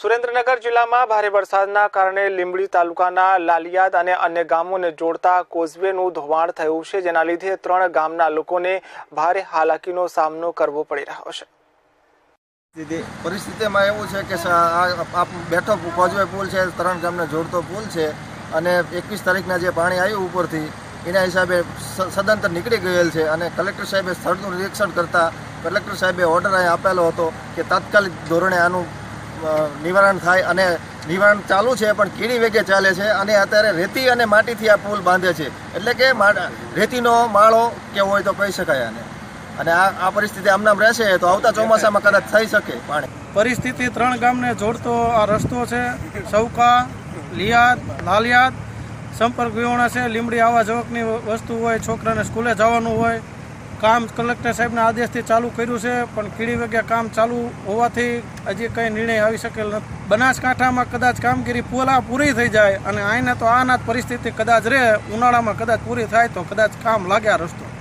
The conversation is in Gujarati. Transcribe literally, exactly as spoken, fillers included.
સુરેન્દ્રનગર જિલ્લામાં ભારે વરસાદના કારણે લીંબડી તાલુકાના લાલિયાદ અને અન્ય ગામોને જોડતા કોઝવેનું ધોવાણ થયું છે, જેના લીધે ત્રણ ગામના લોકોને ભારે હાલાકીનો સામનો કરવો પડી રહ્યો છે। પરિસ્થિતિમાં એવું છે કે આ બેઠો કોઝવે પુલ છે, ત્રણ ગામને જોડતો પુલ છે અને એકવીસ તારીખના જે પાણી આવ્યું ઉપરથી એના હિસાબે સદંતર નીકળી ગયેલ છે અને કલેક્ટર સાહેબે સ્થળનું નિરીક્ષણ કરતા કલેક્ટર સાહેબે ઓર્ડર અહીં આપેલો હતો કે તાત્કાલિક ધોરણે આનું નિવારણ થાય અને નિવારણ ચાલુ છે, પણ કીડી વેગે ચાલે છે અને અત્યારે રેતી અને માટીથી આ પુલ બાંધે છે, એટલે કે રેતીનો માળો કેવો હોય તો કહી શકાય આને। અને આ આ પરિસ્થિતિ આમનામ રહેશે તો આવતા ચોમાસામાં કદાચ થઈ શકે પાણી। પરિસ્થિતિ ત્રણ ગામને જોડતો આ રસ્તો છે, સૌકા, લિયાદ, લાલિયાદ સંપર્ક વિહોણા છે। લીંબડી આવા જવકની વસ્તુ હોય, છોકરાને સ્કૂલે જવાનું હોય, કામ કલેક્ટર સાહેબના આદેશથી ચાલુ કર્યું છે, પણ કીડી વેગે કામ ચાલુ હોવાથી હજી કંઈ નિર્ણય આવી શકેલ નથી। બનાસકાંઠામાં કદાચ કામગીરી પૂરા પૂરી થઈ જાય અને અહીંને તો આના જ પરિસ્થિતિ કદાચ રહે, ઉનાળામાં કદાચ પૂરી થાય તો કદાચ કામ લાગે આ રસ્તો।